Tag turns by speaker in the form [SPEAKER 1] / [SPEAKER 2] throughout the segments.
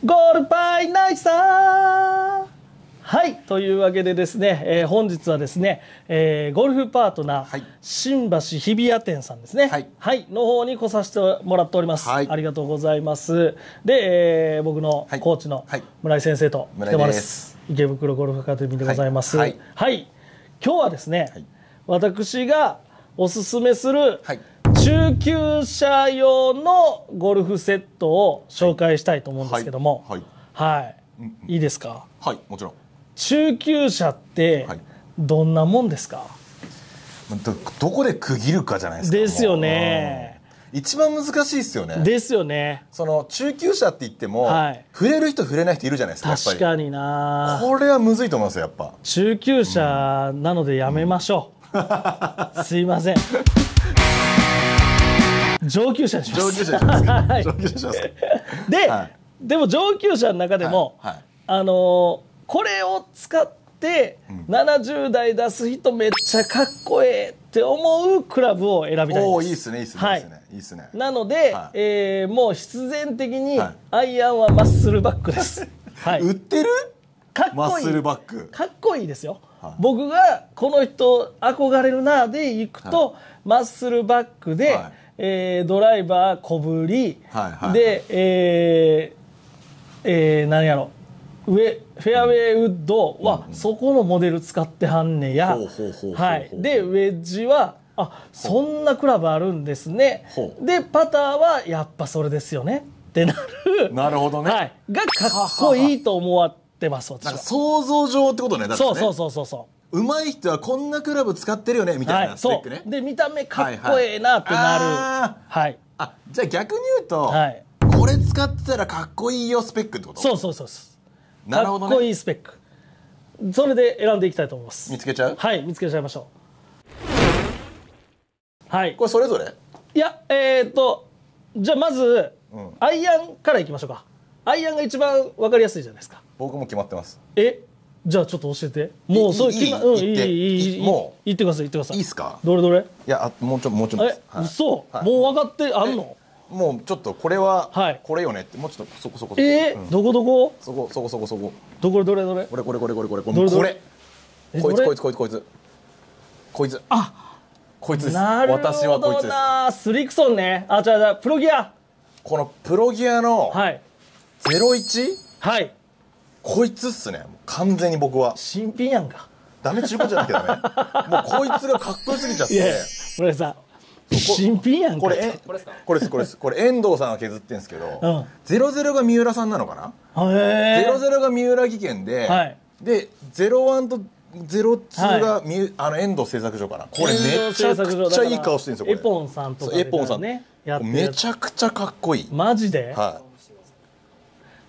[SPEAKER 1] ゴールバイナイサー。はい、というわけでですね、本日はですね、ゴルフパートナー、
[SPEAKER 2] はい、
[SPEAKER 1] 新橋日比谷店さんですね、
[SPEAKER 2] はい、
[SPEAKER 1] はい、の方に来させてもらっております、はい、ありがとうございます。で、僕のコーチの村井先生と来てます、池袋ゴルフアカデミーでございます。はい、はい、今日はですね、はい、私がおすすめする、はい、中級者用のゴルフセットを紹介したいと思うんですけども、はい、はいはい、いいですか？
[SPEAKER 2] はい、もちろん。
[SPEAKER 1] 中級者ってどんなもんですか？
[SPEAKER 2] どこで区切るかじゃないですか。
[SPEAKER 1] ですよね。
[SPEAKER 2] 一番難しいですよね。
[SPEAKER 1] ですよね。
[SPEAKER 2] その中級者って言っても、はい、触れる人触れない人いるじゃないですか。
[SPEAKER 1] 確かにな。
[SPEAKER 2] これはむずいと思いますよ、やっぱ。
[SPEAKER 1] 中級者なのでやめましょう。すいません。上級者にします。
[SPEAKER 2] 上級者にしますか。上級者しますか。
[SPEAKER 1] で、はい、でも上級者の中でも、はいはい、これを使って70代出す人めっちゃかっこええって思うクラブを選びたいです。
[SPEAKER 2] おー、いいっすね、いいっすね、はい、いいっすね。
[SPEAKER 1] なので、はい、もう必然的にアイアンはマッスルバックです。はい、
[SPEAKER 2] 売ってる？
[SPEAKER 1] かっこいい。
[SPEAKER 2] マッスルバック。
[SPEAKER 1] かっこいいですよ。はい、僕がこの人憧れるなでいくと、はい、マッスルバックで、はい、ドライバー小振り、はいはいはい、で、何やろフェアウェイウッドは、そこのモデル使ってはんねや。はい、でウェッジはそんなクラブあるんですね。でパターはやっぱそれですよねってなる。
[SPEAKER 2] なるほどね。
[SPEAKER 1] はい、がかっこいいと思ってます私は。
[SPEAKER 2] なんか想像上ってことね。だからね。
[SPEAKER 1] そう
[SPEAKER 2] 上手い人はこんなクラブ使ってるよねみたいなスペックね。
[SPEAKER 1] で見た目かっこええなってなる。はい。
[SPEAKER 2] じゃあ逆に言うと、これ使ってたらかっこいいよスペックってこと？そう。なるほどね。
[SPEAKER 1] かっこいいスペック。それで選んでいきたいと思います。
[SPEAKER 2] 見つけちゃう？
[SPEAKER 1] はい、見つけちゃいましょう。はい。
[SPEAKER 2] これそれぞれ？
[SPEAKER 1] いや、じゃあまず、アイアンからいきましょうか。アイアンが一番わかりやすいじゃないですか。
[SPEAKER 2] 僕も決まってます。
[SPEAKER 1] じゃあちょっと教えて。もうそういいもう言ってください。いい
[SPEAKER 2] ですか？
[SPEAKER 1] どれ？
[SPEAKER 2] いや、もうちょっと
[SPEAKER 1] 嘘？もう分かってあんの？
[SPEAKER 2] もうちょっとこれはこれよねってもうちょっとそこ
[SPEAKER 1] どこどこ？
[SPEAKER 2] そこ
[SPEAKER 1] どれ？
[SPEAKER 2] これこれこいつです。私はこいつです。
[SPEAKER 1] スリクソンね。じゃあプロギア。
[SPEAKER 2] このプロギアの01？はい。こいつっすね。完全に僕は
[SPEAKER 1] 新品やんか。
[SPEAKER 2] ダメ中古じゃなくてダメ。もうこいつがかっこよすぎちゃって。
[SPEAKER 1] 村井さん新品やんか。
[SPEAKER 2] これですこれ遠藤さんが削ってんですけど、00が三浦さんなのかな。00が三浦技研で、で01と02が遠藤製作所かな。これめちゃくちゃいい顔してるんですよ。
[SPEAKER 1] エポンさんとか
[SPEAKER 2] エポンさんね、めちゃくちゃかっこいい。
[SPEAKER 1] マジで？はい。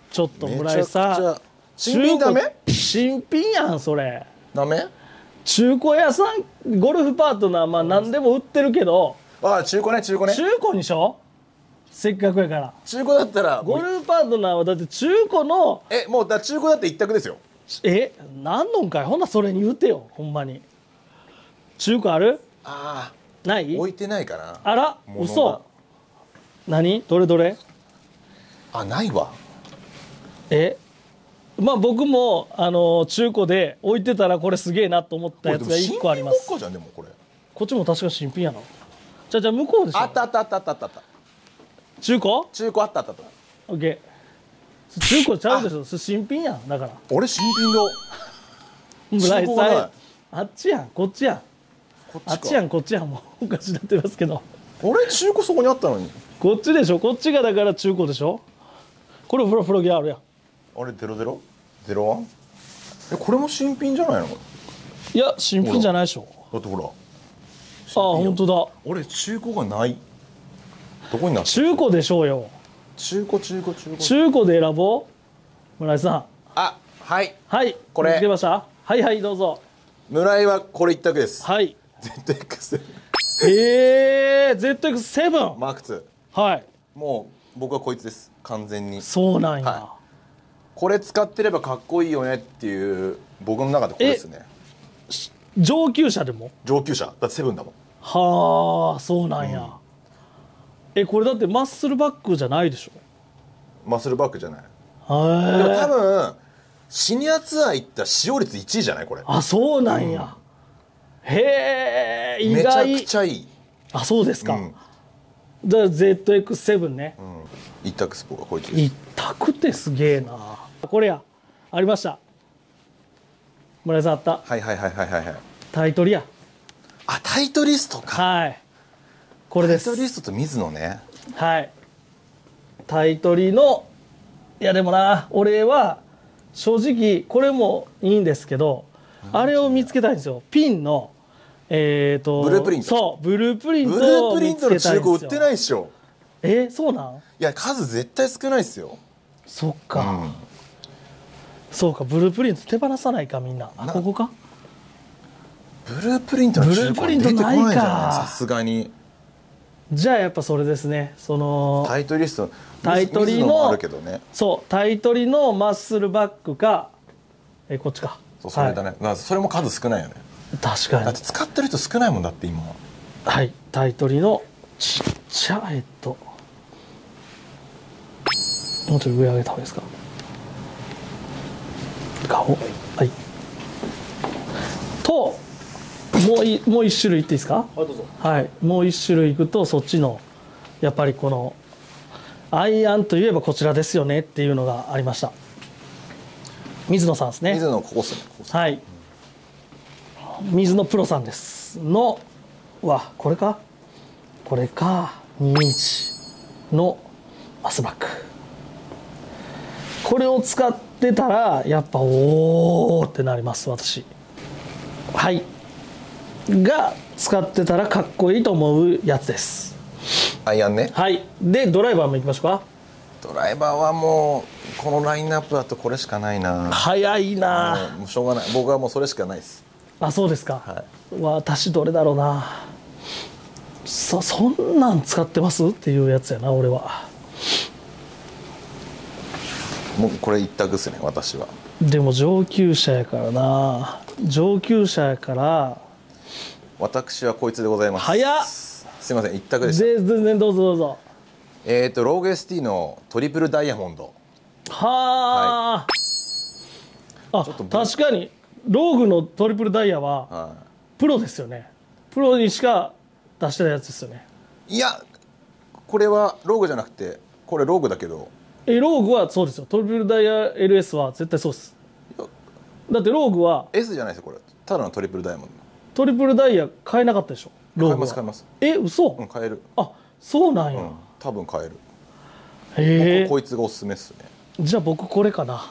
[SPEAKER 1] ちょっと村井さん、
[SPEAKER 2] 新品ダメ？
[SPEAKER 1] 新品やんそれ。
[SPEAKER 2] ダメ？
[SPEAKER 1] 中古屋さんゴルフパートナー何でも売ってるけど。
[SPEAKER 2] 中古ね。中
[SPEAKER 1] 古にしょ？せっかくやから。
[SPEAKER 2] 中古だったら
[SPEAKER 1] ゴルフパートナーはだって中古の
[SPEAKER 2] もう中古だって一択ですよ。
[SPEAKER 1] なんのんかい。ほんなそれに言うてよほんまに。中古ある？ない？
[SPEAKER 2] 置いてないかな。
[SPEAKER 1] あら嘘。何？どれ？
[SPEAKER 2] ないわ。
[SPEAKER 1] まあ僕も中古で置いてたらこれすげえなと思ったやつが1個あります。
[SPEAKER 2] 新品ばっかじゃん。でも
[SPEAKER 1] こっちも確か新品やな。じゃあ向こうでしょ。
[SPEAKER 2] あった。
[SPEAKER 1] 中古
[SPEAKER 2] あった。
[SPEAKER 1] オッケー。中古ちゃうでしょ。新品やんだから。
[SPEAKER 2] 俺新品だ。
[SPEAKER 1] 村井さんあっちやんこっちやん。あっちやんこっちやん。もうおかしになってますけど。
[SPEAKER 2] 俺中古そこにあったのに。
[SPEAKER 1] こっちでしょ。こっちがだから中古でしょ。これプロギアあるやん。
[SPEAKER 2] あれ00？01？これも新品じゃないの？
[SPEAKER 1] いや新品じゃないでしょ。
[SPEAKER 2] だってほら。
[SPEAKER 1] 本当だ。
[SPEAKER 2] 俺中古がない。どこになって？
[SPEAKER 1] 中古でしょうよ。
[SPEAKER 2] 中古
[SPEAKER 1] で選ぼう。村井さん。
[SPEAKER 2] はい。
[SPEAKER 1] これ。見つけました？はいどうぞ。
[SPEAKER 2] 村井はこれ一択です。
[SPEAKER 1] はい。
[SPEAKER 2] ZX。
[SPEAKER 1] ZX7。
[SPEAKER 2] マーク2。
[SPEAKER 1] はい。
[SPEAKER 2] もう僕はこいつです。完全に。
[SPEAKER 1] そうなんや。
[SPEAKER 2] これ使ってればかっこいいよねっていう僕の中でこれですね。
[SPEAKER 1] 上級者でも？
[SPEAKER 2] 上級者だって7だもん。
[SPEAKER 1] はあ、そうなんや。これだってマッスルバックじゃないでしょ？
[SPEAKER 2] マッスルバックじゃない。 も多分シニアツアー行ったら使用率1位じゃないこれ。
[SPEAKER 1] あ、そうなんや。へえ、意
[SPEAKER 2] めちゃ
[SPEAKER 1] 外。
[SPEAKER 2] くちゃいい。
[SPEAKER 1] あ、そうですか。じゃあ ZX7 ね。
[SPEAKER 2] 一択スポがこいつ
[SPEAKER 1] です。一択ってすげえな。これや。ありました。村井さんあった。
[SPEAKER 2] はいはいはいはいはい。
[SPEAKER 1] タイトリや。
[SPEAKER 2] あ、タイトリストか。
[SPEAKER 1] はい。これです。
[SPEAKER 2] タイトリストと水野ね。
[SPEAKER 1] はい。タイトリの、いやでもな、俺は正直これもいいんですけど、あれを見つけたいんですよ。ピンの
[SPEAKER 2] ブループリント。
[SPEAKER 1] そう、ブループリントを見つけたいんですよ。
[SPEAKER 2] ブループリントの中古売ってないでしょ。
[SPEAKER 1] そうなん？
[SPEAKER 2] いや、数絶対少ないですよ。
[SPEAKER 1] そっか。そうか、ブループリント手放さないかみんな。あ、ここか？
[SPEAKER 2] ブループリントの中古出てこないんじゃない？さすがに。じ
[SPEAKER 1] ゃあやっぱそれですね。その
[SPEAKER 2] タイトリスト、
[SPEAKER 1] タイトリの
[SPEAKER 2] あるけどね。
[SPEAKER 1] そう、タイトリのマッスルバックか、こっちか。
[SPEAKER 2] そう、それだね。それも数少ないよね。
[SPEAKER 1] 確かに。
[SPEAKER 2] だって使ってる人少ないもんだって今。
[SPEAKER 1] はい、タイトリのちっちゃいもうちょっと上上げた方がいいですか。顔、はい。ともう一種類いっていいですか。
[SPEAKER 2] はい、どうぞ。
[SPEAKER 1] はい、もう一種類いくとそっちのやっぱりこのアイアンといえばこちらですよねっていうのがありました。水野さんですね。
[SPEAKER 2] 水野ここっすね。
[SPEAKER 1] はい。水野プロさんですのこれか221のマスバック。これを使ってたらやっぱおーってなります私。はいが使ってたらかっこいいと思うやつです。
[SPEAKER 2] アイアンね。
[SPEAKER 1] はい。でドライバーもいきましょうか。
[SPEAKER 2] ドライバーはもうこのラインナップだとこれしかないな。
[SPEAKER 1] 早いな。
[SPEAKER 2] もうしょうがない。僕はもうそれしかないです。
[SPEAKER 1] あ、そうですか。
[SPEAKER 2] はい、
[SPEAKER 1] 私どれだろうな。そんなん使ってますっていうやつやな俺は。
[SPEAKER 2] もうこれ一択ですね私は。
[SPEAKER 1] でも上級者やからな。上級者やから
[SPEAKER 2] 私はこいつでございます。
[SPEAKER 1] 早っ。
[SPEAKER 2] すいません、一択でした。
[SPEAKER 1] 全然どうぞどうぞ。
[SPEAKER 2] ローグ ST のトリプルダイヤモンド。
[SPEAKER 1] はあ、はい、確かにローグのトリプルダイヤはプロですよね。プロにしか出してないやつですよね。
[SPEAKER 2] いや、これはローグじゃなくて、これローグだけど、
[SPEAKER 1] ローグはそうですよ。トリプルダイヤ LS は絶対そうです。だってローグは
[SPEAKER 2] S じゃないですよ。これただのトリプルダイヤモンド。
[SPEAKER 1] トリプルダイヤ買えなかったでしょ。ローグは
[SPEAKER 2] 買えます。
[SPEAKER 1] 嘘？
[SPEAKER 2] 買える。
[SPEAKER 1] あ、そうなんや。
[SPEAKER 2] 多分買える。
[SPEAKER 1] へえ。
[SPEAKER 2] 僕こいつがおすすめっすね。
[SPEAKER 1] じゃあ僕これかな。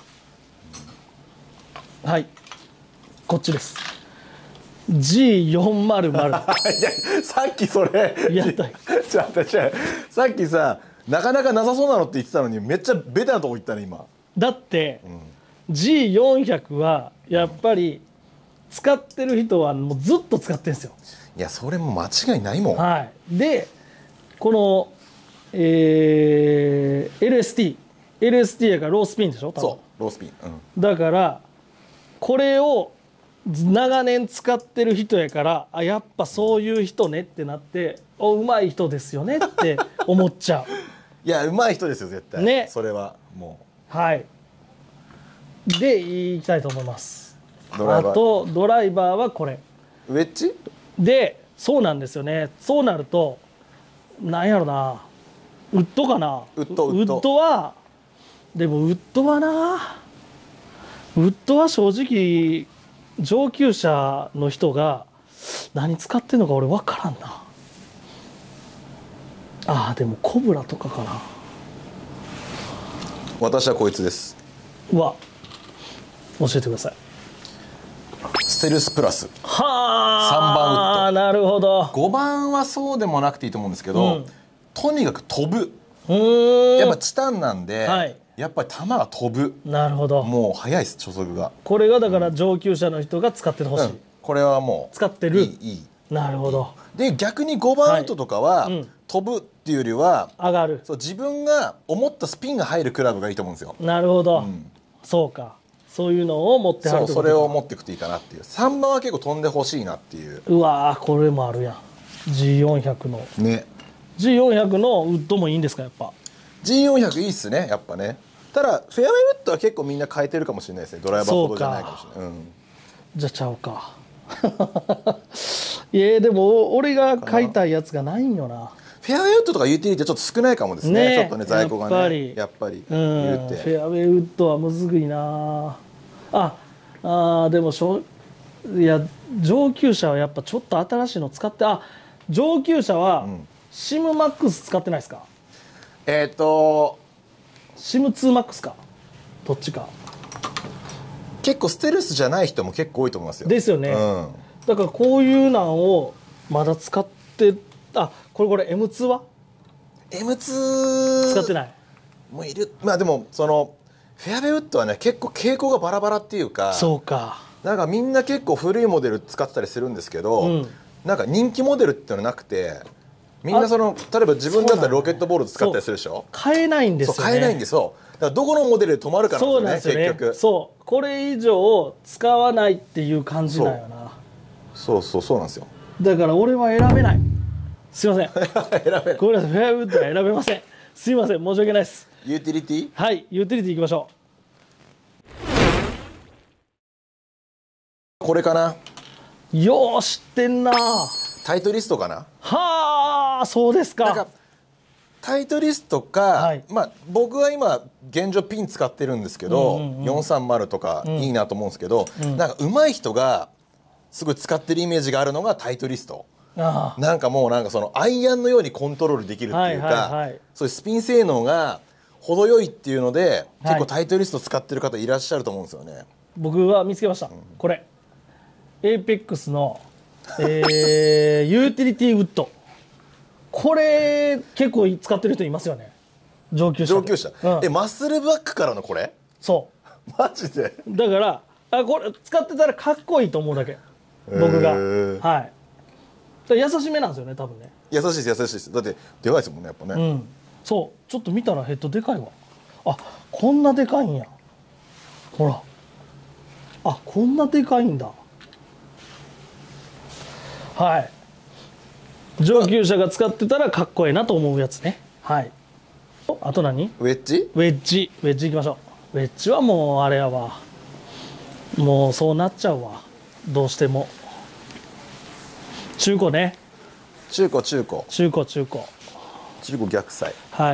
[SPEAKER 1] はい、こっちです。 G400
[SPEAKER 2] いやさっきそれ
[SPEAKER 1] やった
[SPEAKER 2] さっきさ、なかなかなさそうなのって言ってたのにめっちゃベタなとこ行ったね今。
[SPEAKER 1] だって、G400 はやっぱり使ってる人はもうずっと使ってるんですよ。
[SPEAKER 2] いや、それも間違いないもん。
[SPEAKER 1] はい。でこの、LST やからロースピンでしょ。
[SPEAKER 2] そうロースピン、
[SPEAKER 1] だからこれを長年使ってる人やから、あ、やっぱそういう人ねってなって、うまい人ですよねって思っちゃう。
[SPEAKER 2] いや、うまい人ですよ絶対ね。それはも
[SPEAKER 1] うはい。でいきたいと思います。あとドライバーはこれ
[SPEAKER 2] ウェッジ
[SPEAKER 1] で、そうなんですよね。そうなるとなんやろな、ウッドかな。ウッドはでもウッドは正直上級者の人が何使ってんのか俺分からんな。あ、でもコブラとかかな。
[SPEAKER 2] 私はこいつです。
[SPEAKER 1] 教えてください。
[SPEAKER 2] ステルスプラス。
[SPEAKER 1] は
[SPEAKER 2] あ、
[SPEAKER 1] 3番ウッド。なるほど。
[SPEAKER 2] 5番はそうでもなくていいと思うんですけど、とにかく飛ぶ。やっぱチタンなんで、やっぱり球が飛ぶ。
[SPEAKER 1] なるほど。
[SPEAKER 2] もう速いです、初速が。
[SPEAKER 1] これがだから上級者の人が使ってほしい。
[SPEAKER 2] これはもう
[SPEAKER 1] 使ってる。
[SPEAKER 2] いい。
[SPEAKER 1] なるほど。
[SPEAKER 2] で逆に5番ウッドとかは、飛ぶっていうよりは
[SPEAKER 1] 上がる。
[SPEAKER 2] そう、自分が思ったスピンが入るクラブがいいと思うんですよ。
[SPEAKER 1] なるほど。そうか。そういうのを持ってはる。
[SPEAKER 2] それを持っていくといいかなっていう。3番は結構飛んでほしいなっていう。
[SPEAKER 1] うわー、これもあるやん。G400 の
[SPEAKER 2] ね。
[SPEAKER 1] G400 のウッドもいいんですか。やっぱ
[SPEAKER 2] G400 いいっすね。やっぱね、 ただフェアウェイウッドは結構みんな変えてるかもしれないですね。ドライバーほどじゃないかもしれない。
[SPEAKER 1] じゃあちゃうか。でも俺が買いたいやつがないんよな。
[SPEAKER 2] フェアウェイウッドとかユーティリティはちょっと少ないかもですね。ちょっとね在庫がねやっぱり
[SPEAKER 1] 言うてフェアウェイウッドはむずいな。でも上級者はやっぱちょっと新しいの使って、上級者はシムマックス使ってないですか？シム2マックスかどっちか。
[SPEAKER 2] 結構ステルスじゃない人も結構多いと思いますよ。
[SPEAKER 1] ですよね。だからこういうのをまだ使ってこれ M2 は
[SPEAKER 2] M2
[SPEAKER 1] 使ってない
[SPEAKER 2] もういる。まあでもそのフェアウェイウッドはね結構傾向がバラバラっていうか、
[SPEAKER 1] そうか、
[SPEAKER 2] なんかみんな結構古いモデル使ってたりするんですけど、なんか人気モデルっていうのはなくて、みんな例えば自分だったらロケットボール使ったりするでしょ。
[SPEAKER 1] 買えないんですよね。
[SPEAKER 2] 買えないんですよ。だからどこのモデルで止まるかなんですよね、結局。
[SPEAKER 1] そうこれ以上使わないっていう感じだよな。
[SPEAKER 2] そうなんですよ。
[SPEAKER 1] だから俺は選べない。すいません。
[SPEAKER 2] 選べない。
[SPEAKER 1] ごめんなさい、フェアウッドは選べません。すいません、申し訳ないです。
[SPEAKER 2] ユーティリティ？
[SPEAKER 1] はい、ユーティリティいきましょ
[SPEAKER 2] う。これかな。
[SPEAKER 1] よう知ってんな。
[SPEAKER 2] タイトリストかな。
[SPEAKER 1] はあ、そうですか。
[SPEAKER 2] なんかタイトリストか、まあ僕は今現状ピン使ってるんですけど、430とかいいなと思うんですけど、なんか上手い人がすごい使ってるイメージがあるのがタイトリスト。なんかもうなんかそのアイアンのようにコントロールできるっていうか、そういうスピン性能が程よいっていうので、結構タイトリスト使ってる方いらっしゃると思うんですよね。
[SPEAKER 1] 僕は見つけました。これエイペックスの、ユーティリティウッド。これ結構使ってる人いますよね。上級者。マッスルバックからのこれ？ そう
[SPEAKER 2] マジで？
[SPEAKER 1] だからこれ使ってたらかっこいいと思うだけ、僕が。はい。優しめなんですよね、多分ね。
[SPEAKER 2] 優しいです。だってでかいですもんね、やっぱね。
[SPEAKER 1] そうちょっと見たらヘッドでかいわ。こんなでかいんや。ほら、こんなでかいんだ。はい。上級者が使ってたらかっこいいなと思うやつね。はい。あと何？
[SPEAKER 2] ウェッジ
[SPEAKER 1] いきましょう。ウェッジはもうあれやわ。もうそうなっちゃうわ。どうしても。中古ね。中古
[SPEAKER 2] 逆サイ。
[SPEAKER 1] はい。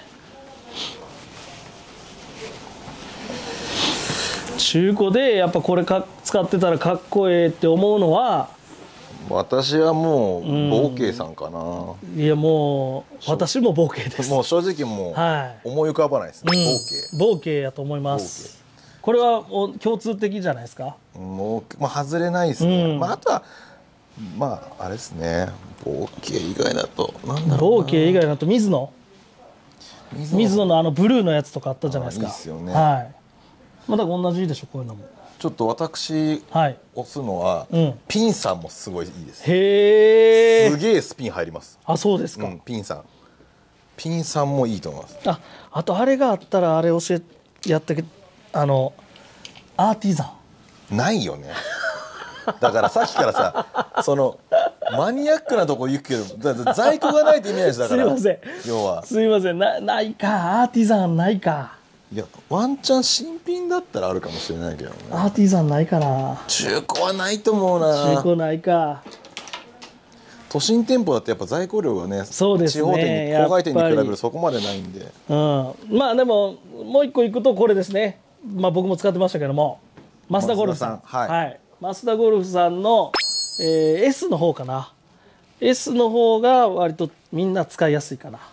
[SPEAKER 1] 中古でやっぱこれ使ってたらかっこええって思うのは、
[SPEAKER 2] 私はもうボーケーさんかな。
[SPEAKER 1] いやもう私もボーケーです。
[SPEAKER 2] もう正直もう思い浮かばないですね。
[SPEAKER 1] ボーケーやと思います。これは共通的じゃないですか。
[SPEAKER 2] もう外れないですね。あとはあれですね。ボーケー以外だとなんだろうな。
[SPEAKER 1] ボーケー以外だと水野のブルーのやつとかあったじゃないですか。
[SPEAKER 2] いいですよね。
[SPEAKER 1] はい。まだ同じでしょ、こういうのも。
[SPEAKER 2] ちょっと私押すのは、ピンさんもすごいいいです。
[SPEAKER 1] へえ。
[SPEAKER 2] すげえスピン入ります。
[SPEAKER 1] そうですか。
[SPEAKER 2] ピンさんもいいと思います。
[SPEAKER 1] あとあれがあったらあれやってアーティザ
[SPEAKER 2] ンないよね。だからさっきからさ、そのマニアックなとこ言うけど在庫がないって意味ないです。だから
[SPEAKER 1] すいません、
[SPEAKER 2] 要は
[SPEAKER 1] すいません、ないか、アーティザンないか。
[SPEAKER 2] いやワンチャン新品だったらあるかもしれないけどね。
[SPEAKER 1] アーティザンないかな。
[SPEAKER 2] 中古はないと思うな。
[SPEAKER 1] 中古ないか。
[SPEAKER 2] 都心店舗だってやっぱ在庫量がね、
[SPEAKER 1] そうですね、
[SPEAKER 2] 地方店に郊外店に比べるとそこまでないんで、
[SPEAKER 1] まあでももう一個いくとこれですね。僕も使ってましたけども、増田ゴルフさん、増田ゴルフさんの、S の方かな。 S の方が割とみんな使いやすいかな。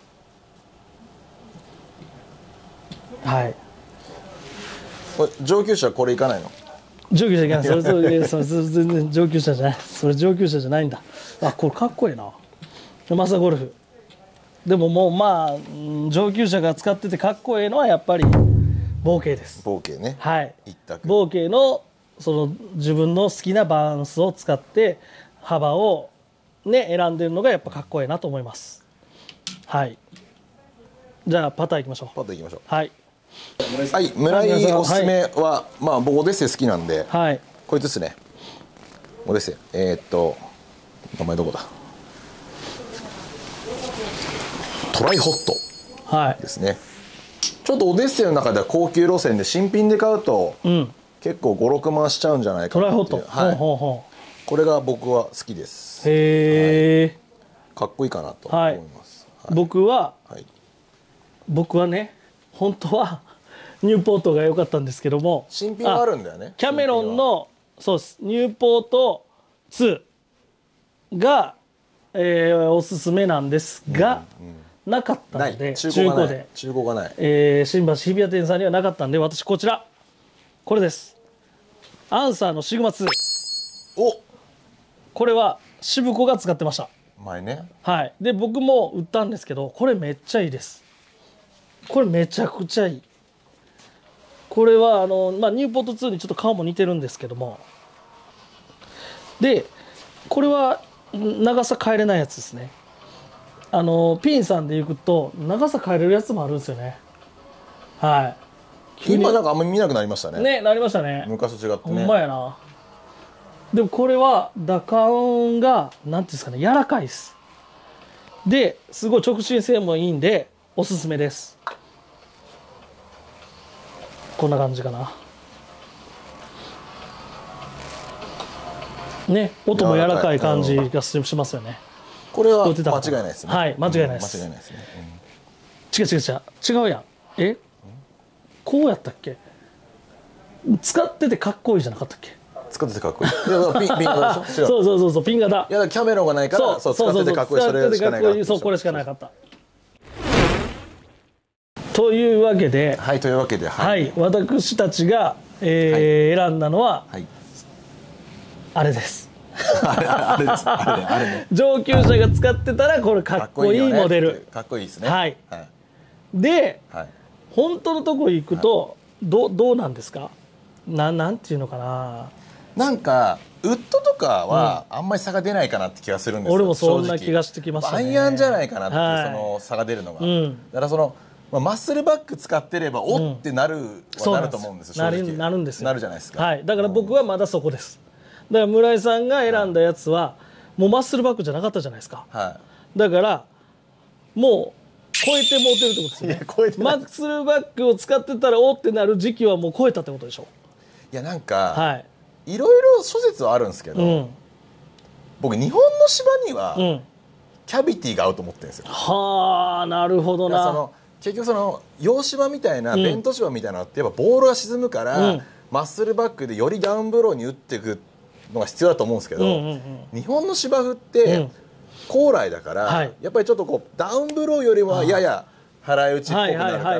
[SPEAKER 1] はい。
[SPEAKER 2] 上級者これいかないの？
[SPEAKER 1] 上級者いかない。それ全然上級者じゃない。それ上級者じゃないんだ。これかっこいいな。マサゴルフ。でももう上級者が使っててかっこいいのはやっぱりボーケーです。
[SPEAKER 2] ボーケーね。
[SPEAKER 1] はい。ボーケーのその自分の好きなバランスを使って幅をね選んでるのがやっぱかっこいいなと思います。はい。じゃあパターいきましょう。
[SPEAKER 2] パターいきましょう。
[SPEAKER 1] はい。
[SPEAKER 2] はい、村井おすすめは、僕オデッセイ好きなんで、こいつですね。オデッセイ、名前どこだ。トライホットですね。 ちょっとオデッセイの中では高級路線で新品で買うと、結構56万しちゃうんじゃないかなっていう。これが僕は好きです。へえ、かっこいいかなと思います。
[SPEAKER 1] 僕はね、本当はニューポートが良かったんですけども、
[SPEAKER 2] 新品はあるんだよね。
[SPEAKER 1] キャメロンのそうです、ニューポート2が、おすすめなんですが、なかったので、
[SPEAKER 2] 中古がない、
[SPEAKER 1] 新橋日比谷店さんにはなかったんで、私こちら、これです。アンサーのシグマ2。これは渋子が使ってました。
[SPEAKER 2] 前ね。
[SPEAKER 1] はい。で僕も売ったんですけど、これめっちゃいいです。これめちゃくちゃいい。これはニューポート2にちょっと顔も似てるんですけども、でこれは長さ変えれないやつですね。ピンさんで行くと長さ変えれるやつもあるんですよね。はい。
[SPEAKER 2] 今なんかあんまり見なくなりましたね。
[SPEAKER 1] ね、なりましたね。
[SPEAKER 2] 昔と違ってね。
[SPEAKER 1] ほんまやな。でもこれは打感がなんていうんですかね、柔らかいです。ですごい直進性もいいんでおすすめです。こんな感じかな。ね、音も柔らかい感じがしますよね。
[SPEAKER 2] これは間違いないですね。
[SPEAKER 1] はい、間違いないです。
[SPEAKER 2] 間違いないですね。
[SPEAKER 1] 違うやん。こうやったっけ？使っててかっこいいじゃなかったっけ？
[SPEAKER 2] 使っててかっこいい。ピン型でしょ。
[SPEAKER 1] そうピン型。
[SPEAKER 2] いやキャメロンがないからそう使っててかっこいい、それしかないから。
[SPEAKER 1] そうこれしかなかった。というわけで、
[SPEAKER 2] はい、
[SPEAKER 1] 私たちが選んだのはあれです。あれね。上級者が使ってたらこれかっこいいモデル。
[SPEAKER 2] かっこいいですね。
[SPEAKER 1] はい。で、本当のとこ行くとどうなんですか？なんていうのかな。
[SPEAKER 2] なんかウッドとかはあんまり差が出ないかなって気がするんですよ。
[SPEAKER 1] 俺もそんな気がしてきましたね。
[SPEAKER 2] アイアンじゃないかなっていうその差が出るのが。だからマッスルバック使ってればおってなるはなると思うんですよ。
[SPEAKER 1] なるんですよ。
[SPEAKER 2] なるじゃないですか。
[SPEAKER 1] はい。だから僕はまだそこです。だから村井さんが選んだやつはもうマッスルバックじゃなかったじゃないですか。だからもう超えてもうてるってことですね。マッスルバックを使ってたらおってなる時期はもう超えたってことでしょ。
[SPEAKER 2] いやなんかいろいろ諸説はあるんですけど、僕日本の芝にはキャビティが合うと思ってるんですよ。
[SPEAKER 1] はあ、なるほどな。
[SPEAKER 2] 結局洋芝みたいなベント芝みたいなのってやっぱボールが沈むから、マッスルバックでよりダウンブローに打っていくのが必要だと思うんですけど、日本の芝生って高麗だから、やっぱりちょっとこうダウンブローよりはやや払い打ちっぽくなるから、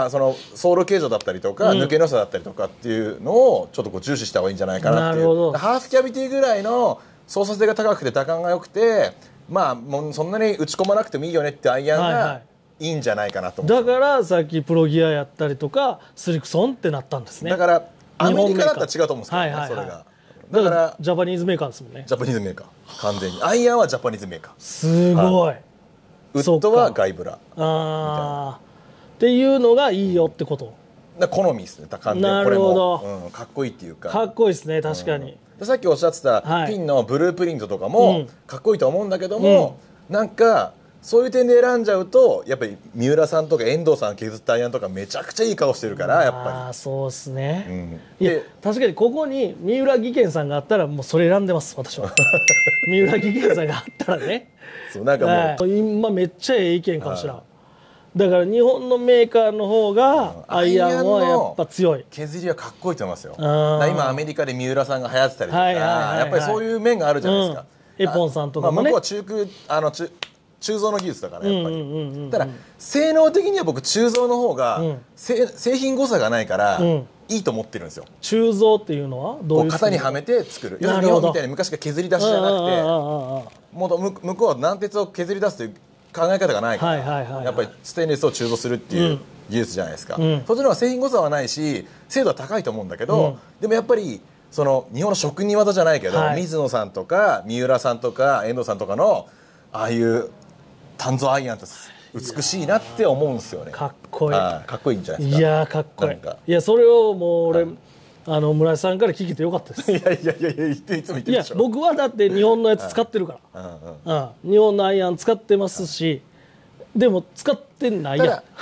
[SPEAKER 2] ソール形状だったりとか、抜けの差だったりとかっていうのをちょっと重視した方がいいんじゃないかなっていう。ハーフキャビティぐらいの操作性が高くて打感が良くて、もうそんなに打ち込まなくてもいいよねってアイアンがいいんじゃないかなと思
[SPEAKER 1] う。だからさっきプロギアやったりとかスリクソンってなったんですね。
[SPEAKER 2] だからアメリカだったら違うと思うんですけどね、それが。
[SPEAKER 1] だからジャパニーズメーカーですもんね。
[SPEAKER 2] ジャパニーズメーカー、完全にアイアンはジャパニーズメーカー。
[SPEAKER 1] すごい。
[SPEAKER 2] ウッドはガイブラ
[SPEAKER 1] っていうのがいいよってこと。
[SPEAKER 2] 好みですね、完全に。
[SPEAKER 1] なるほど。
[SPEAKER 2] かっこいいっていうか。
[SPEAKER 1] かっこいいですね、確かに。
[SPEAKER 2] さっきおっしゃってたピンのブループリントとかもかっこいいと思うんだけども、なんかそういう点で選んじゃうとやっぱり三浦さんとか遠藤さん削ったアイアンとかめちゃくちゃいい顔してるから、やっぱり。
[SPEAKER 1] そうですね。いや確かにここに三浦技研さんがあったらもうそれ選んでます私は。三浦技研さんがあったらね。
[SPEAKER 2] なんかもう
[SPEAKER 1] 今めっちゃええ意見かもしれん。だから日本のメーカーの方がアイアンはやっぱ強い。
[SPEAKER 2] 削りはかっこいいと思いますよ。今アメリカで三浦さんが流行ってたりとか、やっぱりそういう面があるじゃないですか。
[SPEAKER 1] エポンさんとかもね。
[SPEAKER 2] 向こうは鋳造の技術だからやっぱり。ただ性能的には僕鋳造の方が製品誤差がないからいいと思ってるんですよ。
[SPEAKER 1] 鋳造っていうのはどういう？
[SPEAKER 2] 型にはめて作る。日本みたいに昔が削り出しじゃなくて、もう向こうは軟鉄を削り出すという考え方がないから、やっぱりステンレスを鋳造するっていう技術じゃないですか。そっちの方が製品誤差はないし精度は高いと思うんだけど、でもやっぱり日本の職人技じゃないけど、水野さんとか三浦さんとか遠藤さんとかのああいう鍛造アイアンって美しいなって思うんですよね。
[SPEAKER 1] かっこいい。
[SPEAKER 2] かっこいいんじゃないです
[SPEAKER 1] か。いやかっこいい。いやそれをもう俺村井さんから聞けてよかったです。
[SPEAKER 2] いやいつも言ってるでしょ。
[SPEAKER 1] 僕はだって日本のやつ使ってるから。日本のアイアン使ってますし、でも使ってってないやん。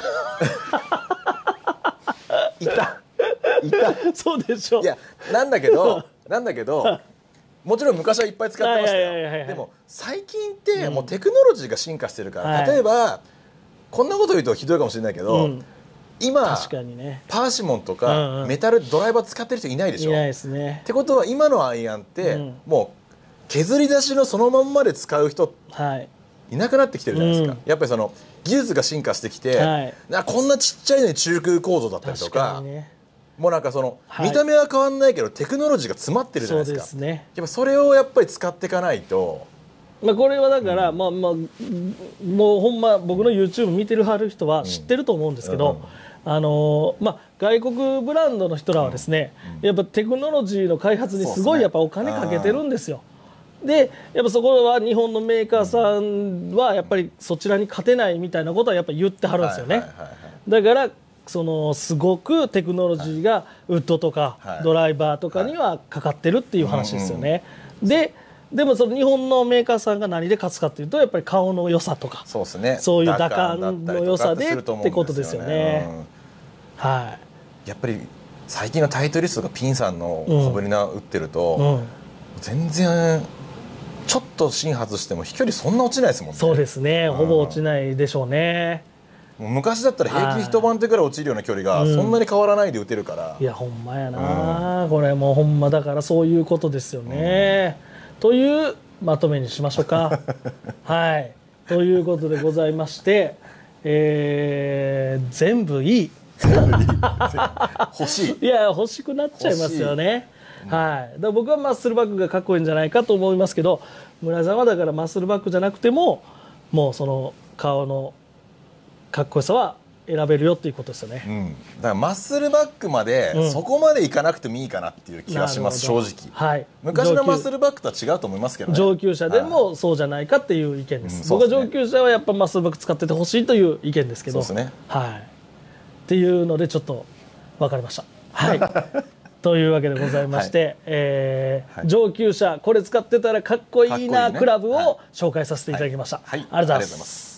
[SPEAKER 2] いた
[SPEAKER 1] そうでしょ。
[SPEAKER 2] いやなんだけどもちろん昔はいっぱい使ってましたよ。でも最近ってもうテクノロジーが進化してるから、例えばこんなこと言うとひどいかもしれないけど、今確かに、ね、パーシモンとかメタルドライバー使ってる人いないでしょ。
[SPEAKER 1] いないですね。
[SPEAKER 2] ってことは今のアイアンって、もう削り出しのそのまんまで使う人いなくなってきてるじゃないですか。やっぱりその技術が進化してきて、こんなちっちゃいのに中空構造だったりとか、もうなんかその見た目は変わんないけどテクノロジーが詰まってるじゃないですか。そうですね。やっぱそれをやっぱり使っていかないと。
[SPEAKER 1] これはだから、もうほんま僕の YouTube 見てるはる人は知ってると思うんですけど、外国ブランドの人らはですね、やっぱテクノロジーの開発にすごいやっぱお金かけてるんですよ。でやっぱそこは日本のメーカーさんはやっぱりそちらに勝てないみたいなことはやっぱ言ってはるんですよね。だからそのすごくテクノロジーがウッドとかドライバーとかにはかかってるっていう話ですよね。でもその日本のメーカーさんが何で勝つかっていうとやっぱり顔の良さとかそういう打感の良さでってことですよね。
[SPEAKER 2] やっぱり最近のタイトリストがピンさんの小ぶりな打ってると、全然ちょっと芯外しても飛距離そんな落ちないですもんね。
[SPEAKER 1] そうですね、ほぼ落ちないでしょうね。
[SPEAKER 2] 昔だったら平均一晩手ぐらい落ちるような距離がそんなに変わらないで打てるから、
[SPEAKER 1] いやほんまやな、これもうほんまだからそういうことですよね、というまとめにしましょうか。はいということでございまして、全部いい
[SPEAKER 2] 欲しい。
[SPEAKER 1] いや欲しくなっちゃいますよね。はい、だから僕はマッスルバックがかっこいいんじゃないかと思いますけど、村井さんはだからマッスルバックじゃなくてももうその顔のかっこよさは選べるよっていうことですよね。
[SPEAKER 2] だからマッスルバックまで、そこまでいかなくてもいいかなっていう気がします、正直。昔のマッスルバックとは違うと思いますけどね。
[SPEAKER 1] 上級者でもそうじゃないかっていう意見です。僕は上級者はやっぱマッスルバック使っててほしいという意見ですけど、そうですね。っていうのでちょっと分かりました。はいというわけでございまして、上級者これ使ってたらかっこいいなクラブを紹介させていただきました。ありがとうございます。